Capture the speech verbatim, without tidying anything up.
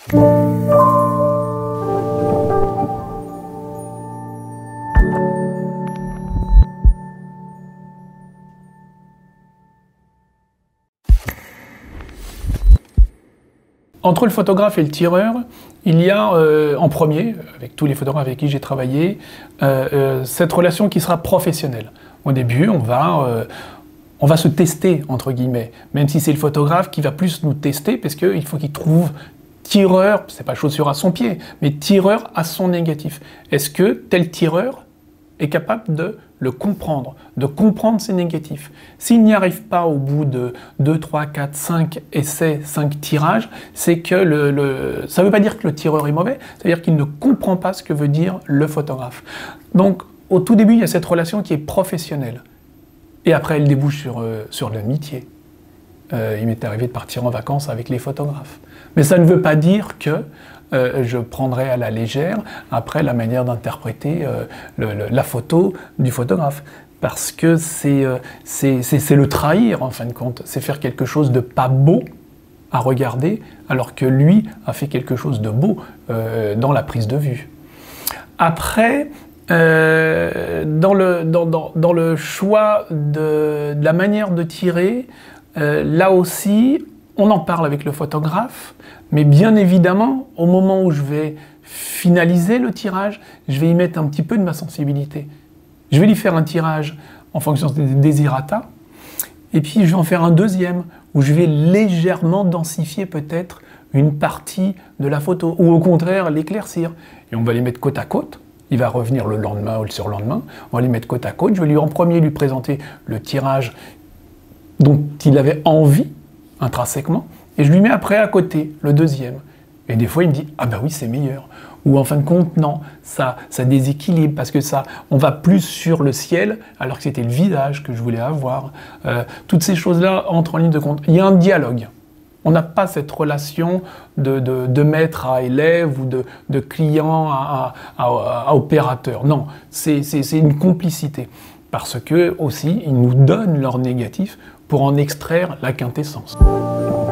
Entre le photographe et le tireur, il y a euh, en premier, avec tous les photographes avec qui j'ai travaillé, euh, euh, cette relation qui sera professionnelle. Au début, on va, euh, on va se tester, entre guillemets, même si c'est le photographe qui va plus nous tester, parce qu'il faut qu'il trouve tireur, c'est pas chaussure à son pied, mais tireur à son négatif. Est-ce que tel tireur est capable de le comprendre, de comprendre ses négatifs? S'il n'y arrive pas au bout de deux, trois, quatre, cinq essais, cinq tirages, c'est que le, le... ça ne veut pas dire que le tireur est mauvais, c'est-à-dire qu'il ne comprend pas ce que veut dire le photographe. Donc, au tout début, il y a cette relation qui est professionnelle. Et après, elle débouche sur, euh, sur l'amitié. Euh, il m'est arrivé de partir en vacances avec les photographes. Mais ça ne veut pas dire que Euh, je prendrai à la légère après la manière d'interpréter euh, le, le, la photo du photographe. Parce que c'est euh, c'est le trahir en fin de compte, c'est faire quelque chose de pas beau à regarder alors que lui a fait quelque chose de beau euh, dans la prise de vue. Après, euh, dans, le, dans, dans, dans le choix de, de la manière de tirer, euh, là aussi, on en parle avec le photographe, mais bien évidemment, au moment où je vais finaliser le tirage, je vais y mettre un petit peu de ma sensibilité. Je vais lui faire un tirage en fonction des désirata, et puis je vais en faire un deuxième, où je vais légèrement densifier peut-être une partie de la photo, ou au contraire l'éclaircir. Et on va les mettre côte à côte, il va revenir le lendemain ou le surlendemain, on va les mettre côte à côte, je vais lui en premier lui présenter le tirage dont il avait envie, intrinsèquement, et je lui mets après à côté, le deuxième. Et des fois, il me dit « Ah ben oui, c'est meilleur ». Ou en fin de compte, non, ça, ça déséquilibre, parce que ça, on va plus sur le ciel, alors que c'était le visage que je voulais avoir. Euh, toutes ces choses-là entrent en ligne de compte. Il y a un dialogue. On n'a pas cette relation de, de, de maître à élève ou de, de client à, à, à, à opérateur. Non, c'est une complicité. Parce que, aussi, ils nous donnent leur négatif pour en extraire la quintessence.